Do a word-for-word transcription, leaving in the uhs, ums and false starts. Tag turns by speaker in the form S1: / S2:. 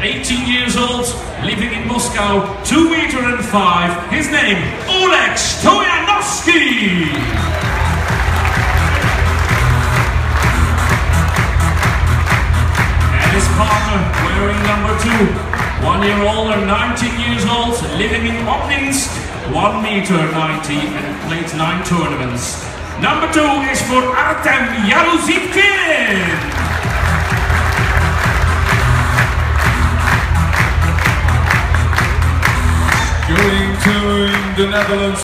S1: eighteen years old, living in Moscow, two meter and five. His name, Oleg Stoyanovsky. And his partner, wearing number two, one year older, nineteen years old, living in Obninsk, one meter ninety and played nine tournaments. Number two is for Artem Yaruzivkin.
S2: Going to the Netherlands.